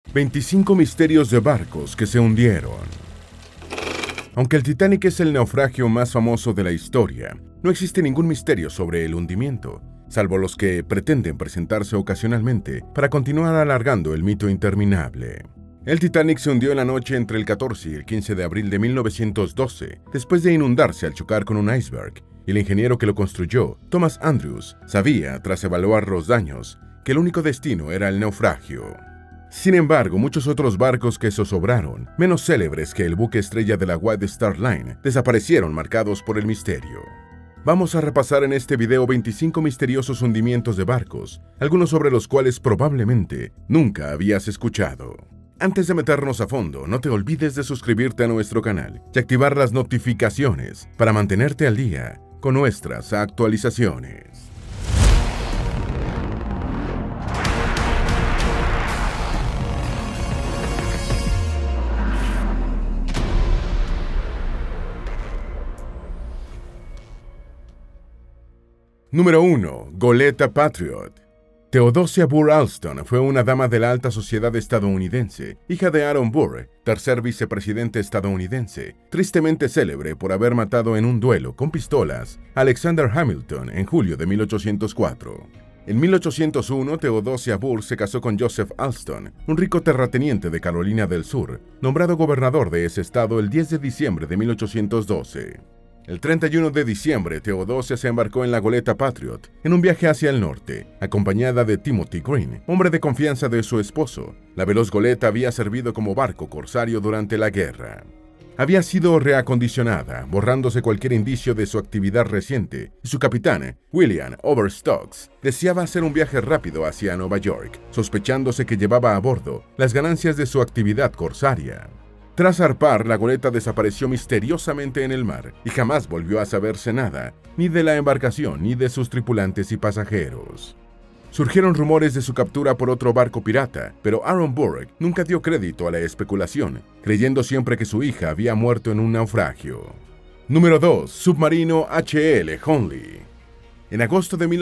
25 misterios de barcos que se hundieron. Aunque el Titanic es el naufragio más famoso de la historia, no existe ningún misterio sobre el hundimiento, salvo los que pretenden presentarse ocasionalmente para continuar alargando el mito interminable. El Titanic se hundió en la noche entre el 14 y el 15 de abril de 1912, después de inundarse al chocar con un iceberg, y el ingeniero que lo construyó, Thomas Andrews, sabía, tras evaluar los daños, que el único destino era el naufragio. Sin embargo, muchos otros barcos que zozobraron, menos célebres que el buque estrella de la White Star Line, desaparecieron marcados por el misterio. Vamos a repasar en este video 25 misteriosos hundimientos de barcos, algunos sobre los cuales probablemente nunca habías escuchado. Antes de meternos a fondo, no te olvides de suscribirte a nuestro canal y activar las notificaciones para mantenerte al día con nuestras actualizaciones. Número 1. Goleta Patriot. Theodosia Burr Alston fue una dama de la alta sociedad estadounidense, hija de Aaron Burr, tercer vicepresidente estadounidense, tristemente célebre por haber matado en un duelo con pistolas a Alexander Hamilton en julio de 1804. En 1801, Theodosia Burr se casó con Joseph Alston, un rico terrateniente de Carolina del Sur, nombrado gobernador de ese estado el 10 de diciembre de 1812. El 31 de diciembre, Theodosia se embarcó en la goleta Patriot en un viaje hacia el norte, acompañada de Timothy Green, hombre de confianza de su esposo. La veloz goleta había servido como barco corsario durante la guerra. Había sido reacondicionada, borrándose cualquier indicio de su actividad reciente, y su capitán, William Overstocks, deseaba hacer un viaje rápido hacia Nueva York, sospechándose que llevaba a bordo las ganancias de su actividad corsaria. Tras zarpar, la goleta desapareció misteriosamente en el mar y jamás volvió a saberse nada, ni de la embarcación ni de sus tripulantes y pasajeros. Surgieron rumores de su captura por otro barco pirata, pero Aaron Burr nunca dio crédito a la especulación, creyendo siempre que su hija había muerto en un naufragio. Número 2. Submarino H.L. Hunley. En agosto de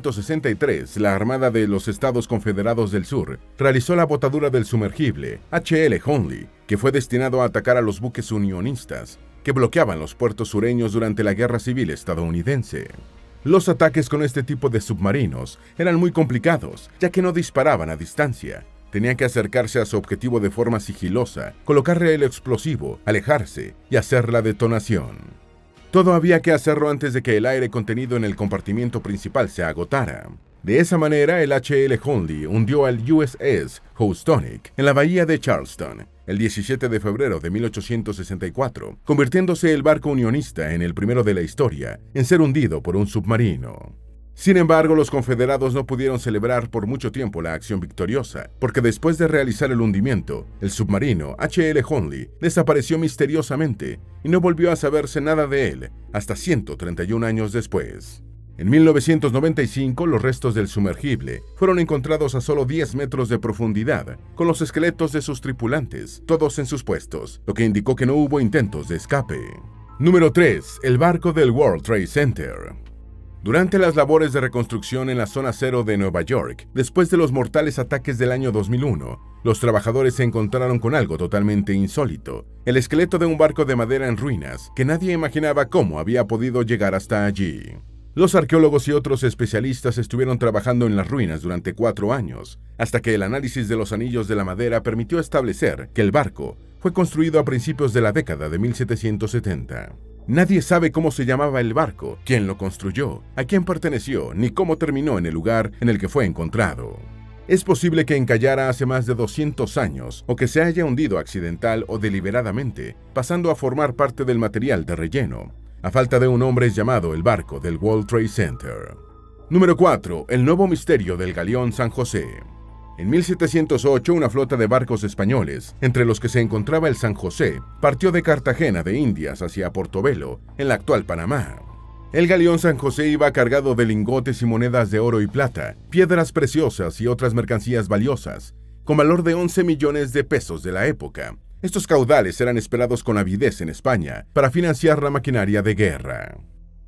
1863, la Armada de los Estados Confederados del Sur realizó la botadura del sumergible H.L. Hunley, que fue destinado a atacar a los buques unionistas que bloqueaban los puertos sureños durante la Guerra Civil estadounidense. Los ataques con este tipo de submarinos eran muy complicados, ya que no disparaban a distancia. Tenían que acercarse a su objetivo de forma sigilosa, colocarle el explosivo, alejarse y hacer la detonación. Todo había que hacerlo antes de que el aire contenido en el compartimiento principal se agotara. De esa manera, el H.L. Hunley hundió al USS Housatonic en la bahía de Charleston el 17 de febrero de 1864, convirtiéndose el barco unionista en el primero de la historia en ser hundido por un submarino. Sin embargo, los confederados no pudieron celebrar por mucho tiempo la acción victoriosa, porque después de realizar el hundimiento, el submarino H.L. Hunley desapareció misteriosamente y no volvió a saberse nada de él hasta 131 años después. En 1995, los restos del sumergible fueron encontrados a solo 10 metros de profundidad, con los esqueletos de sus tripulantes, todos en sus puestos, lo que indicó que no hubo intentos de escape. Número 3. El barco del World Trade Center. Durante las labores de reconstrucción en la zona cero de Nueva York, después de los mortales ataques del año 2001, los trabajadores se encontraron con algo totalmente insólito: el esqueleto de un barco de madera en ruinas que nadie imaginaba cómo había podido llegar hasta allí. Los arqueólogos y otros especialistas estuvieron trabajando en las ruinas durante 4 años, hasta que el análisis de los anillos de la madera permitió establecer que el barco fue construido a principios de la década de 1770. Nadie sabe cómo se llamaba el barco, quién lo construyó, a quién perteneció, ni cómo terminó en el lugar en el que fue encontrado. Es posible que encallara hace más de 200 años o que se haya hundido accidental o deliberadamente, pasando a formar parte del material de relleno. A falta de un nombre es llamado el barco del World Trade Center. Número 4. El nuevo misterio del galeón San José. En 1708, una flota de barcos españoles, entre los que se encontraba el San José, partió de Cartagena de Indias hacia Portobelo, en la actual Panamá. El galeón San José iba cargado de lingotes y monedas de oro y plata, piedras preciosas y otras mercancías valiosas, con valor de 11 millones de pesos de la época. Estos caudales eran esperados con avidez en España para financiar la maquinaria de guerra.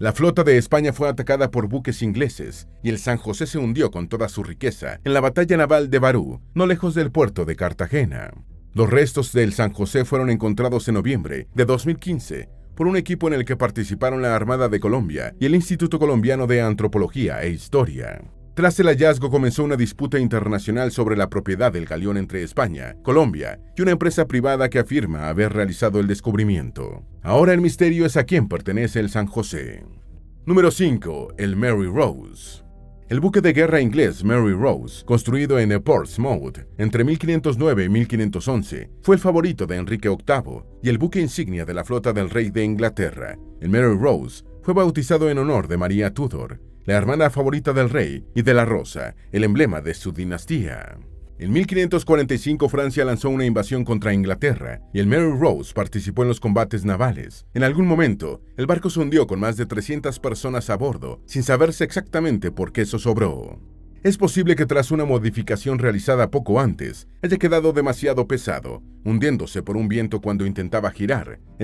La flota de España fue atacada por buques ingleses y el San José se hundió con toda su riqueza en la batalla naval de Barú, no lejos del puerto de Cartagena. Los restos del San José fueron encontrados en noviembre de 2015 por un equipo en el que participaron la Armada de Colombia y el Instituto Colombiano de Antropología e Historia. Tras el hallazgo comenzó una disputa internacional sobre la propiedad del galeón entre España, Colombia y una empresa privada que afirma haber realizado el descubrimiento. Ahora el misterio es a quién pertenece el San José. Número 5. El Mary Rose. El buque de guerra inglés Mary Rose, construido en Portsmouth entre 1509 y 1511, fue el favorito de Enrique VIII y el buque insignia de la flota del rey de Inglaterra. El Mary Rose fue bautizado en honor de María Tudor, la hermana favorita del rey, y de la rosa, el emblema de su dinastía. En 1545 Francia lanzó una invasión contra Inglaterra y el Mary Rose participó en los combates navales. En algún momento, el barco se hundió con más de 300 personas a bordo, sin saberse exactamente por qué zozobró. Es posible que tras una modificación realizada poco antes, haya quedado demasiado pesado, hundiéndose por un viento cuando intentaba girar. En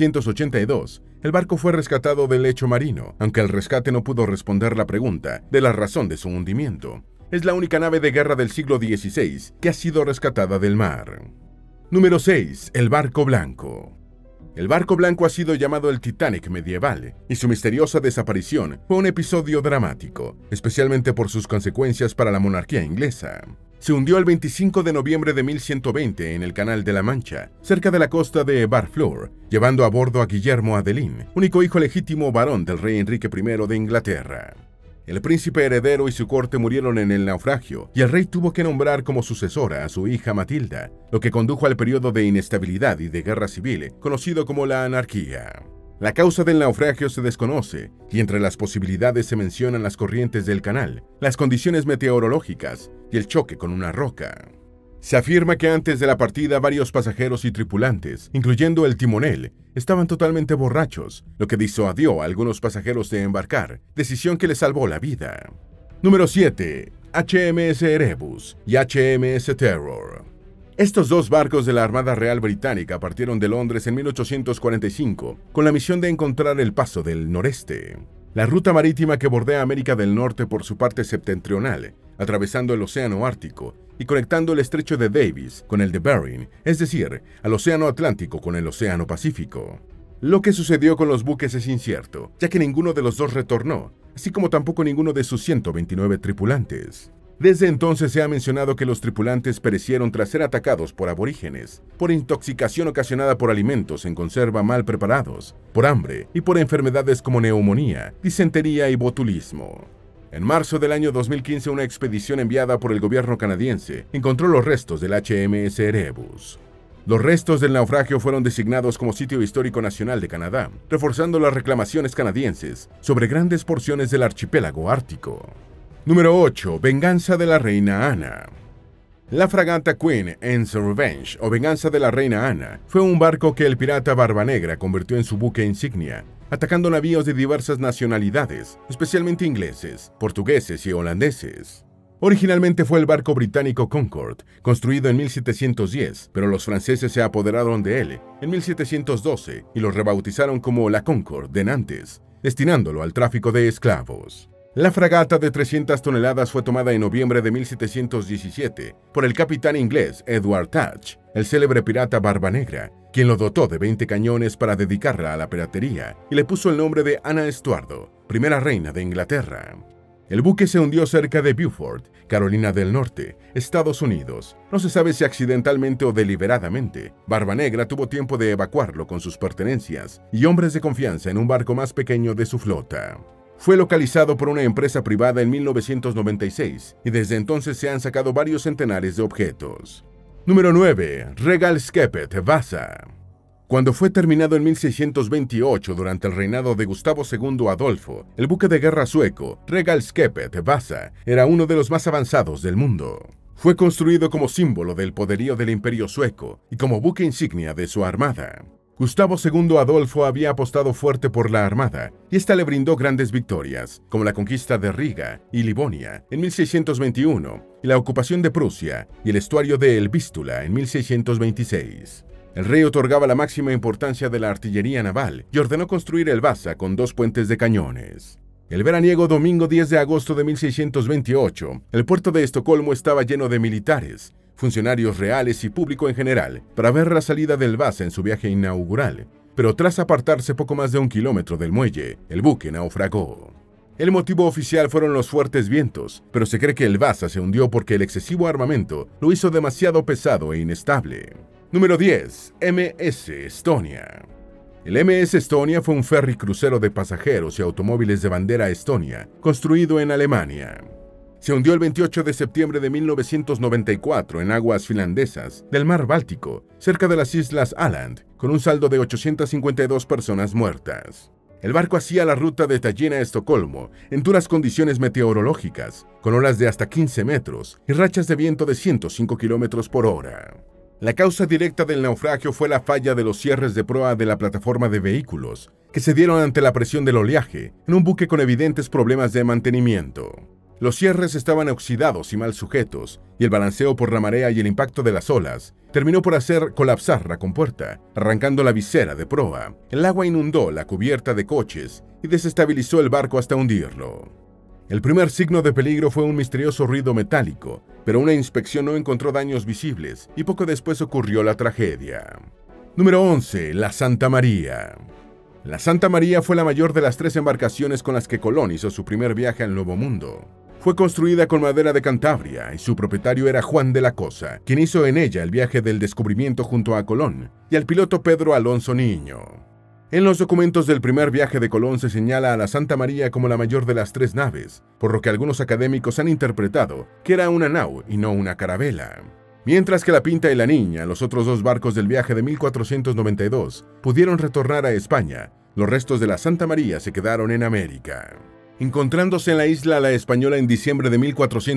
1982, el barco fue rescatado del lecho marino, aunque el rescate no pudo responder la pregunta de la razón de su hundimiento. Es la única nave de guerra del siglo XVI que ha sido rescatada del mar. Número 6. El barco blanco. El barco blanco ha sido llamado el Titanic medieval, y su misteriosa desaparición fue un episodio dramático, especialmente por sus consecuencias para la monarquía inglesa. Se hundió el 25 de noviembre de 1120 en el Canal de la Mancha, cerca de la costa de Barfleur, llevando a bordo a Guillermo Adelín, único hijo legítimo varón del rey Enrique I de Inglaterra. El príncipe heredero y su corte murieron en el naufragio, y el rey tuvo que nombrar como sucesora a su hija Matilda, lo que condujo al periodo de inestabilidad y de guerra civil, conocido como la anarquía. La causa del naufragio se desconoce, y entre las posibilidades se mencionan las corrientes del canal, las condiciones meteorológicas y el choque con una roca. Se afirma que antes de la partida varios pasajeros y tripulantes, incluyendo el timonel, estaban totalmente borrachos, lo que disuadió a algunos pasajeros de embarcar, decisión que les salvó la vida. Número 7. HMS Erebus y HMS Terror. Estos dos barcos de la Armada Real Británica partieron de Londres en 1845 con la misión de encontrar el Paso del Noreste, la ruta marítima que bordea América del Norte por su parte septentrional, atravesando el Océano Ártico y conectando el Estrecho de Davis con el de Bering, es decir, al Océano Atlántico con el Océano Pacífico. Lo que sucedió con los buques es incierto, ya que ninguno de los dos retornó, así como tampoco ninguno de sus 129 tripulantes. Desde entonces se ha mencionado que los tripulantes perecieron tras ser atacados por aborígenes, por intoxicación ocasionada por alimentos en conserva mal preparados, por hambre y por enfermedades como neumonía, disentería y botulismo. En marzo del año 2015, una expedición enviada por el gobierno canadiense encontró los restos del HMS Erebus. Los restos del naufragio fueron designados como Sitio Histórico Nacional de Canadá, reforzando las reclamaciones canadienses sobre grandes porciones del archipiélago ártico. Número 8. Venganza de la Reina Ana. La fragata Queen Anne's Revenge, o Venganza de la Reina Ana, fue un barco que el pirata Barbanegra convirtió en su buque insignia, atacando navíos de diversas nacionalidades, especialmente ingleses, portugueses y holandeses. Originalmente fue el barco británico Concorde, construido en 1710, pero los franceses se apoderaron de él en 1712 y lo rebautizaron como la Concorde de Nantes, destinándolo al tráfico de esclavos. La fragata de 300 toneladas fue tomada en noviembre de 1717 por el capitán inglés Edward Teach, el célebre pirata Barbanegra, quien lo dotó de 20 cañones para dedicarla a la piratería y le puso el nombre de Ana Estuardo, primera reina de Inglaterra. El buque se hundió cerca de Beaufort, Carolina del Norte, Estados Unidos. No se sabe si accidentalmente o deliberadamente. Barbanegra tuvo tiempo de evacuarlo con sus pertenencias y hombres de confianza en un barco más pequeño de su flota. Fue localizado por una empresa privada en 1996 y desde entonces se han sacado varios centenares de objetos. Número 9. Regal Skeppet Vasa. Cuando fue terminado en 1628 durante el reinado de Gustavo II Adolfo, el buque de guerra sueco Regal Skeppet Vasa era uno de los más avanzados del mundo. Fue construido como símbolo del poderío del Imperio sueco y como buque insignia de su armada. Gustavo II Adolfo había apostado fuerte por la armada, y esta le brindó grandes victorias, como la conquista de Riga y Livonia en 1621, y la ocupación de Prusia y el estuario de El Vístula en 1626. El rey otorgaba la máxima importancia de la artillería naval y ordenó construir el Vasa con 2 puentes de cañones. El veraniego domingo 10 de agosto de 1628, el puerto de Estocolmo estaba lleno de militares, funcionarios reales y público en general, para ver la salida del Vasa en su viaje inaugural, pero tras apartarse poco más de 1 kilómetro del muelle, el buque naufragó. El motivo oficial fueron los fuertes vientos, pero se cree que el Vasa se hundió porque el excesivo armamento lo hizo demasiado pesado e inestable. Número 10. MS Estonia. El MS Estonia fue un ferry crucero de pasajeros y automóviles de bandera estonia, construido en Alemania. Se hundió el 28 de septiembre de 1994 en aguas finlandesas del mar Báltico, cerca de las islas Åland, con un saldo de 852 personas muertas. El barco hacía la ruta de Tallinn a Estocolmo en duras condiciones meteorológicas, con olas de hasta 15 metros y rachas de viento de 105 kilómetros por hora. La causa directa del naufragio fue la falla de los cierres de proa de la plataforma de vehículos, que se dieron ante la presión del oleaje en un buque con evidentes problemas de mantenimiento. Los cierres estaban oxidados y mal sujetos, y el balanceo por la marea y el impacto de las olas terminó por hacer colapsar la compuerta, arrancando la visera de proa. El agua inundó la cubierta de coches y desestabilizó el barco hasta hundirlo. El primer signo de peligro fue un misterioso ruido metálico, pero una inspección no encontró daños visibles y poco después ocurrió la tragedia. Número 11. La Santa María. La Santa María fue la mayor de las 3 embarcaciones con las que Colón hizo su primer viaje al Nuevo Mundo. Fue construida con madera de Cantabria y su propietario era Juan de la Cosa, quien hizo en ella el viaje del descubrimiento junto a Colón y al piloto Pedro Alonso Niño. En los documentos del primer viaje de Colón se señala a la Santa María como la mayor de las 3 naves, por lo que algunos académicos han interpretado que era una nau y no una carabela. Mientras que la Pinta y la Niña, los otros 2 barcos del viaje de 1492, pudieron retornar a España, los restos de la Santa María se quedaron en América. Encontrándose en la isla La Española en diciembre de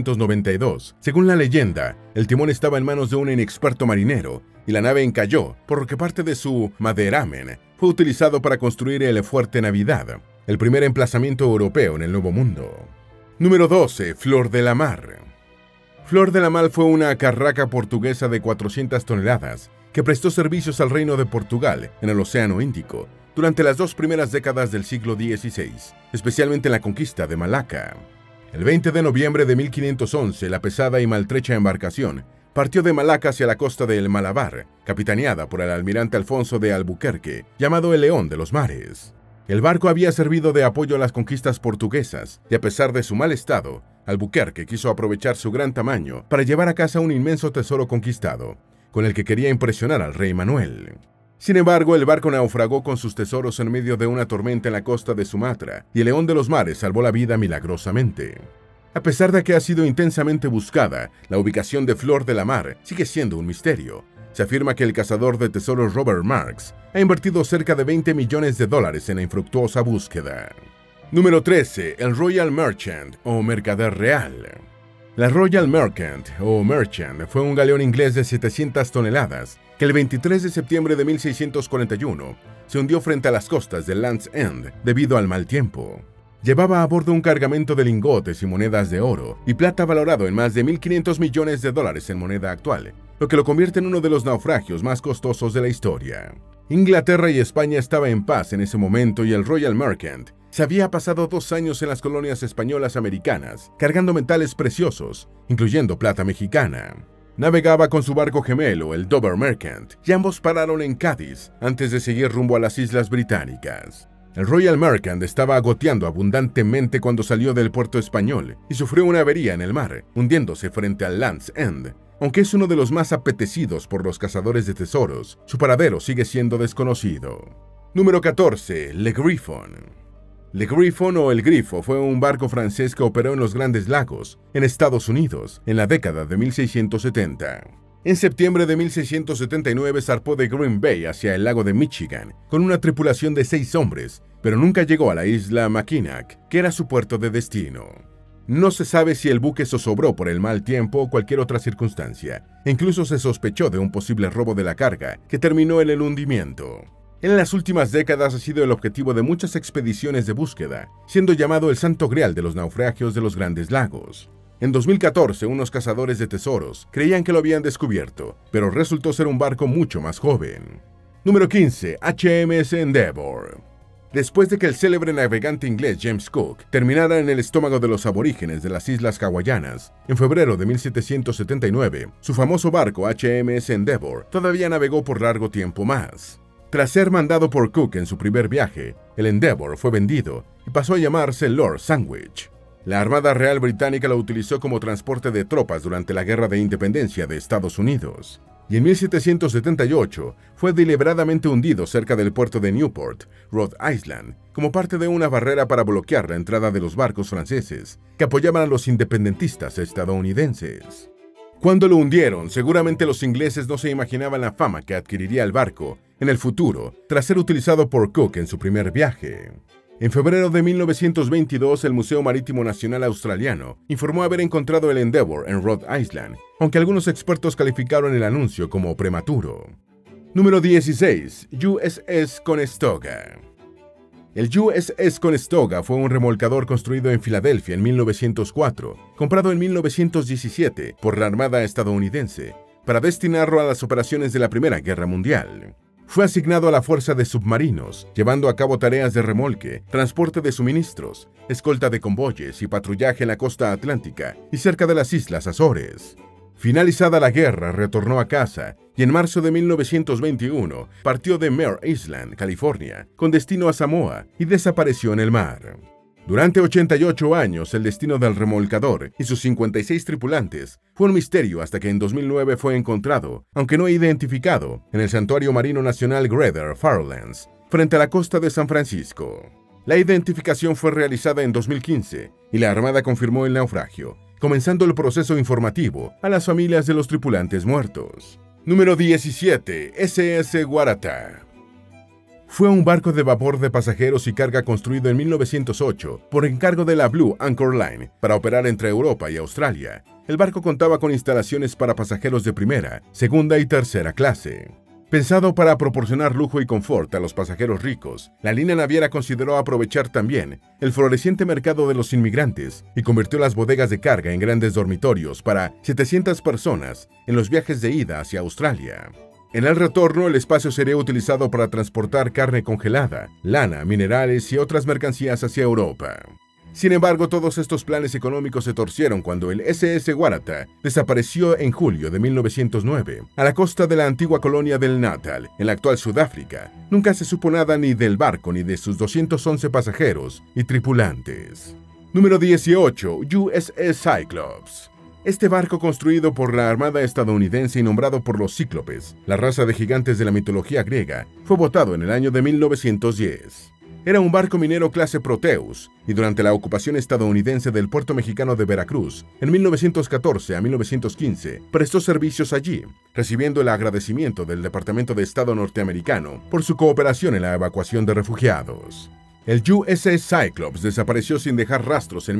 1492, según la leyenda, el timón estaba en manos de un inexperto marinero y la nave encalló, por lo que parte de su maderamen fue utilizado para construir el Fuerte Navidad, el primer emplazamiento europeo en el Nuevo Mundo. Número 12. Flor de la Mar. Flor de la Mar fue una carraca portuguesa de 400 toneladas que prestó servicios al Reino de Portugal en el Océano Índico durante las 2 primeras décadas del siglo XVI, especialmente en la conquista de Malaca. El 20 de noviembre de 1511, la pesada y maltrecha embarcación partió de Malaca hacia la costa del Malabar, capitaneada por el almirante Alfonso de Albuquerque, llamado el León de los Mares. El barco había servido de apoyo a las conquistas portuguesas, y a pesar de su mal estado, Albuquerque quiso aprovechar su gran tamaño para llevar a casa un inmenso tesoro conquistado, con el que quería impresionar al rey Manuel. Sin embargo, el barco naufragó con sus tesoros en medio de una tormenta en la costa de Sumatra, y el León de los Mares salvó la vida milagrosamente. A pesar de que ha sido intensamente buscada, la ubicación de Flor de la Mar sigue siendo un misterio. Se afirma que el cazador de tesoros Robert Marks ha invertido cerca de $20 millones en la infructuosa búsqueda. Número 13. El Royal Merchant o Mercader Real. La Royal Merchant o Merchant fue un galeón inglés de 700 toneladas que el 23 de septiembre de 1641 se hundió frente a las costas de Land's End debido al mal tiempo. Llevaba a bordo un cargamento de lingotes y monedas de oro y plata valorado en más de $1.500 millones en moneda actual, lo que lo convierte en uno de los naufragios más costosos de la historia. Inglaterra y España estaban en paz en ese momento y el Royal Merchant se había pasado 2 años en las colonias españolas americanas, cargando metales preciosos, incluyendo plata mexicana. Navegaba con su barco gemelo, el Dover Merchant, y ambos pararon en Cádiz antes de seguir rumbo a las Islas Británicas. El Royal Merchant estaba goteando abundantemente cuando salió del puerto español y sufrió una avería en el mar, hundiéndose frente al Land's End. Aunque es uno de los más apetecidos por los cazadores de tesoros, su paradero sigue siendo desconocido. Número 14. Le Griffon. Le Griffon o El Grifo fue un barco francés que operó en los Grandes Lagos, en Estados Unidos, en la década de 1670. En septiembre de 1679 zarpó de Green Bay hacia el lago de Michigan, con una tripulación de 6 hombres, pero nunca llegó a la isla Mackinac, que era su puerto de destino. No se sabe si el buque zozobró por el mal tiempo o cualquier otra circunstancia. Incluso se sospechó de un posible robo de la carga, que terminó en el hundimiento. En las últimas décadas ha sido el objetivo de muchas expediciones de búsqueda, siendo llamado el Santo Grial de los naufragios de los Grandes Lagos. En 2014, unos cazadores de tesoros creían que lo habían descubierto, pero resultó ser un barco mucho más joven. Número 15. HMS Endeavour. Después de que el célebre navegante inglés James Cook terminara en el estómago de los aborígenes de las islas hawaianas, en febrero de 1779, su famoso barco HMS Endeavour todavía navegó por largo tiempo más. Tras ser mandado por Cook en su primer viaje, el Endeavour fue vendido y pasó a llamarse Lord Sandwich. La Armada Real Británica lo utilizó como transporte de tropas durante la Guerra de Independencia de Estados Unidos. Y en 1778 fue deliberadamente hundido cerca del puerto de Newport, Rhode Island, como parte de una barrera para bloquear la entrada de los barcos franceses que apoyaban a los independentistas estadounidenses. Cuando lo hundieron, seguramente los ingleses no se imaginaban la fama que adquiriría el barco en el futuro tras ser utilizado por Cook en su primer viaje. En febrero de 1922, el Museo Marítimo Nacional Australiano informó haber encontrado el Endeavour en Rhode Island, aunque algunos expertos calificaron el anuncio como prematuro. Número 16. USS Conestoga. El USS Conestoga fue un remolcador construido en Filadelfia en 1904, comprado en 1917 por la Armada estadounidense, para destinarlo a las operaciones de la Primera Guerra Mundial. Fue asignado a la Fuerza de Submarinos, llevando a cabo tareas de remolque, transporte de suministros, escolta de convoyes y patrullaje en la costa atlántica y cerca de las Islas Azores. Finalizada la guerra, retornó a casa y en marzo de 1921 partió de Mare Island, California, con destino a Samoa y desapareció en el mar. Durante 88 años, el destino del remolcador y sus 56 tripulantes fue un misterio hasta que en 2009 fue encontrado, aunque no identificado, en el Santuario Marino Nacional Greater Fairlands, frente a la costa de San Francisco. La identificación fue realizada en 2015 y la Armada confirmó el naufragio, comenzando el proceso informativo a las familias de los tripulantes muertos. Número 17. SS Waratah. Fue un barco de vapor de pasajeros y carga construido en 1908 por encargo de la Blue Anchor Line para operar entre Europa y Australia. El barco contaba con instalaciones para pasajeros de primera, segunda y tercera clase. Pensado para proporcionar lujo y confort a los pasajeros ricos, la línea naviera consideró aprovechar también el floreciente mercado de los inmigrantes y convirtió las bodegas de carga en grandes dormitorios para 700 personas en los viajes de ida hacia Australia. En el retorno, el espacio sería utilizado para transportar carne congelada, lana, minerales y otras mercancías hacia Europa. Sin embargo, todos estos planes económicos se torcieron cuando el SS Waratah desapareció en julio de 1909 a la costa de la antigua colonia del Natal, en la actual Sudáfrica. Nunca se supo nada ni del barco ni de sus 211 pasajeros y tripulantes. Número 18. USS Cyclops. Este barco, construido por la Armada estadounidense y nombrado por los cíclopes, la raza de gigantes de la mitología griega, fue botado en el año de 1910. Era un barco minero clase Proteus, y durante la ocupación estadounidense del puerto mexicano de Veracruz, en 1914 a 1915, prestó servicios allí, recibiendo el agradecimiento del Departamento de Estado norteamericano por su cooperación en la evacuación de refugiados. El USS Cyclops desapareció sin dejar rastros en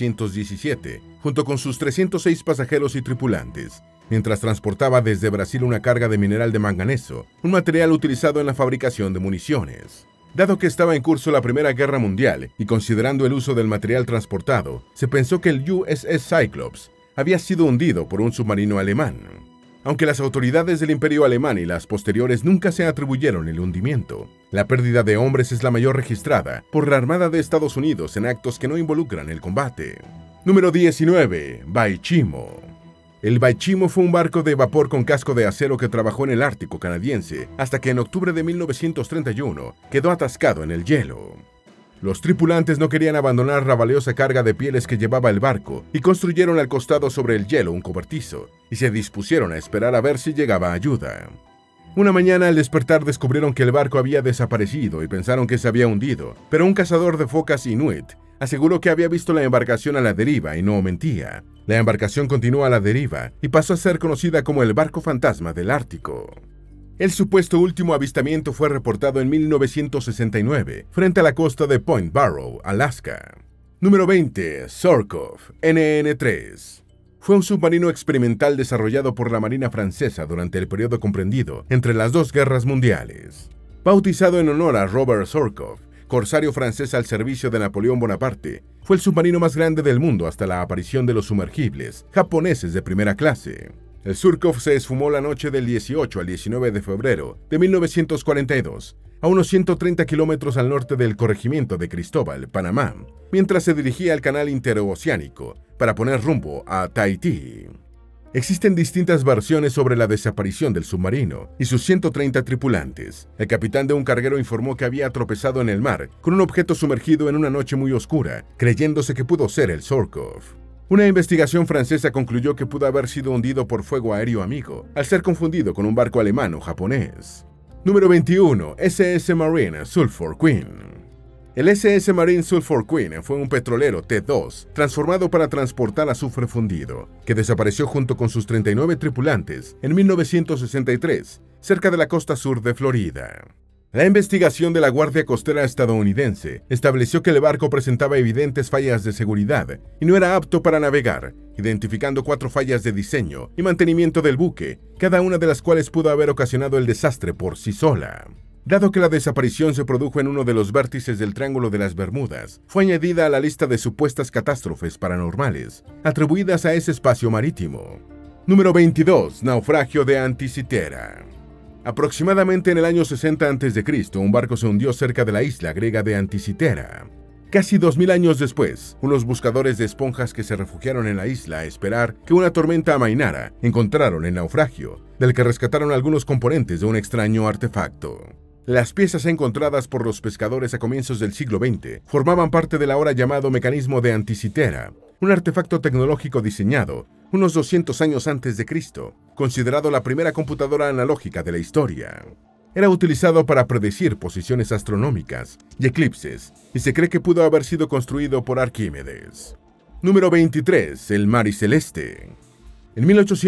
1917, junto con sus 306 pasajeros y tripulantes, mientras transportaba desde Brasil una carga de mineral de manganeso, un material utilizado en la fabricación de municiones. Dado que estaba en curso la Primera Guerra Mundial y considerando el uso del material transportado, se pensó que el USS Cyclops había sido hundido por un submarino alemán. Aunque las autoridades del Imperio Alemán y las posteriores nunca se atribuyeron el hundimiento, la pérdida de hombres es la mayor registrada por la Armada de Estados Unidos en actos que no involucran el combate. Número 19. Baichimo. El Baichimo fue un barco de vapor con casco de acero que trabajó en el Ártico canadiense hasta que en octubre de 1931 quedó atascado en el hielo. Los tripulantes no querían abandonar la valiosa carga de pieles que llevaba el barco y construyeron al costado sobre el hielo un cobertizo y se dispusieron a esperar a ver si llegaba ayuda. Una mañana al despertar descubrieron que el barco había desaparecido y pensaron que se había hundido, pero un cazador de focas inuit aseguró que había visto la embarcación a la deriva y no mentía. La embarcación continuó a la deriva y pasó a ser conocida como el barco fantasma del Ártico. El supuesto último avistamiento fue reportado en 1969, frente a la costa de Point Barrow, Alaska. Número 20. Surkov, NN-3. Fue un submarino experimental desarrollado por la Marina francesa durante el periodo comprendido entre las dos guerras mundiales. Bautizado en honor a Robert Surkov, corsario francés al servicio de Napoleón Bonaparte, fue el submarino más grande del mundo hasta la aparición de los sumergibles japoneses de primera clase. El Surkov se esfumó la noche del 18 al 19 de febrero de 1942, a unos 130 kilómetros al norte del corregimiento de Cristóbal, Panamá, mientras se dirigía al canal interoceánico para poner rumbo a Tahití. Existen distintas versiones sobre la desaparición del submarino y sus 130 tripulantes. El capitán de un carguero informó que había tropezado en el mar con un objeto sumergido en una noche muy oscura, creyéndose que pudo ser el Surkov. Una investigación francesa concluyó que pudo haber sido hundido por fuego aéreo amigo, al ser confundido con un barco alemán o japonés. Número 21. SS Marine Sulphur Queen. El SS Marine Sulphur Queen fue un petrolero T2 transformado para transportar azufre fundido, que desapareció junto con sus 39 tripulantes en 1963, cerca de la costa sur de Florida. La investigación de la Guardia Costera estadounidense estableció que el barco presentaba evidentes fallas de seguridad y no era apto para navegar, identificando 4 fallas de diseño y mantenimiento del buque, cada una de las cuales pudo haber ocasionado el desastre por sí sola. Dado que la desaparición se produjo en uno de los vértices del Triángulo de las Bermudas, fue añadida a la lista de supuestas catástrofes paranormales atribuidas a ese espacio marítimo. Número 22. Naufragio de Anticitera. Aproximadamente en el año 60 a.C., un barco se hundió cerca de la isla griega de Anticitera. Casi 2000 años después, unos buscadores de esponjas que se refugiaron en la isla a esperar que una tormenta amainara encontraron el naufragio, del que rescataron algunos componentes de un extraño artefacto. Las piezas encontradas por los pescadores a comienzos del siglo XX formaban parte del ahora llamado mecanismo de Anticitera, un artefacto tecnológico diseñado unos 200 años antes de Cristo, considerado la primera computadora analógica de la historia. Era utilizado para predecir posiciones astronómicas y eclipses, y se cree que pudo haber sido construido por Arquímedes. Número 23. El Mary Celeste. En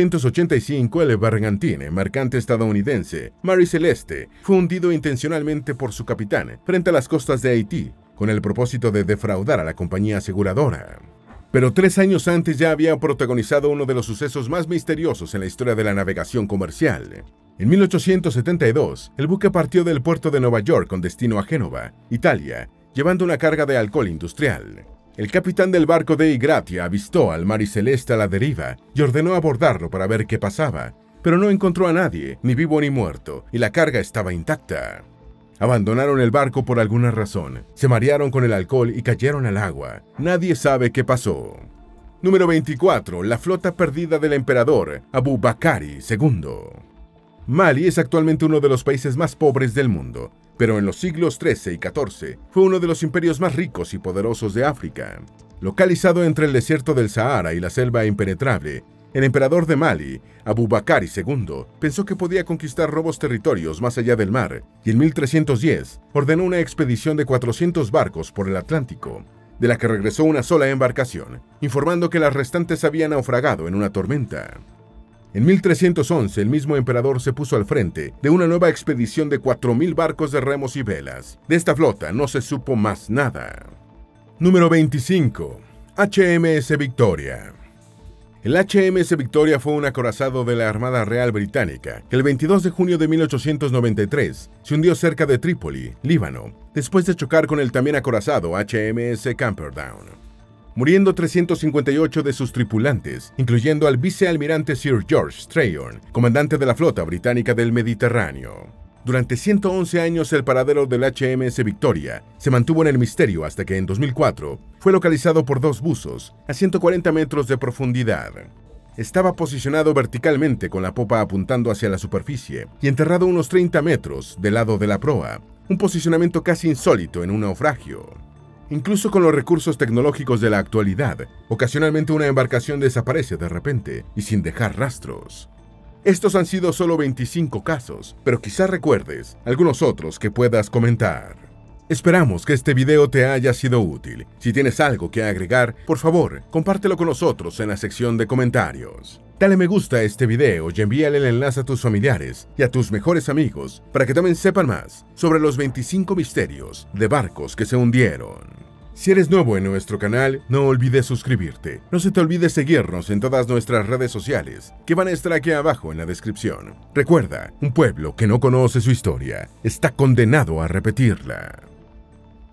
1885, el bergantín mercante estadounidense Mary Celeste fue hundido intencionalmente por su capitán frente a las costas de Haití, con el propósito de defraudar a la compañía aseguradora. Pero 3 años antes ya había protagonizado uno de los sucesos más misteriosos en la historia de la navegación comercial. En 1872, el buque partió del puerto de Nueva York con destino a Génova, Italia, llevando una carga de alcohol industrial. El capitán del barco Dei Gratia avistó al Mary Celeste a la deriva y ordenó abordarlo para ver qué pasaba, pero no encontró a nadie, ni vivo ni muerto, y la carga estaba intacta. Abandonaron el barco por alguna razón, se marearon con el alcohol y cayeron al agua. Nadie sabe qué pasó. Número 24. La flota perdida del emperador Abu Bakari II. Mali es actualmente uno de los países más pobres del mundo, pero en los siglos XIII y XIV fue uno de los imperios más ricos y poderosos de África. Localizado entre el desierto del Sahara y la selva impenetrable, el emperador de Mali, Abu Bakari II, pensó que podía conquistar nuevos territorios más allá del mar, y en 1310 ordenó una expedición de 400 barcos por el Atlántico, de la que regresó una sola embarcación, informando que las restantes habían naufragado en una tormenta. En 1311, el mismo emperador se puso al frente de una nueva expedición de 4000 barcos de remos y velas. De esta flota no se supo más nada. Número 25. HMS Victoria. El HMS Victoria fue un acorazado de la Armada Real Británica que el 22 de junio de 1893 se hundió cerca de Trípoli, Líbano, después de chocar con el también acorazado HMS Camperdown, muriendo 358 de sus tripulantes, incluyendo al vicealmirante Sir George Trahern, comandante de la flota británica del Mediterráneo. Durante 111 años el paradero del HMS Victoria se mantuvo en el misterio hasta que en 2004 fue localizado por 2 buzos a 140 metros de profundidad. Estaba posicionado verticalmente con la popa apuntando hacia la superficie y enterrado unos 30 metros del lado de la proa, un posicionamiento casi insólito en un naufragio. Incluso con los recursos tecnológicos de la actualidad, ocasionalmente una embarcación desaparece de repente y sin dejar rastros. Estos han sido solo 25 casos, pero quizás recuerdes algunos otros que puedas comentar. Esperamos que este video te haya sido útil. Si tienes algo que agregar, por favor, compártelo con nosotros en la sección de comentarios. Dale me gusta a este video y envíale el enlace a tus familiares y a tus mejores amigos para que también sepan más sobre los 25 misterios de barcos que se hundieron. Si eres nuevo en nuestro canal, no olvides suscribirte. No se te olvide seguirnos en todas nuestras redes sociales, que van a estar aquí abajo en la descripción. Recuerda, un pueblo que no conoce su historia está condenado a repetirla.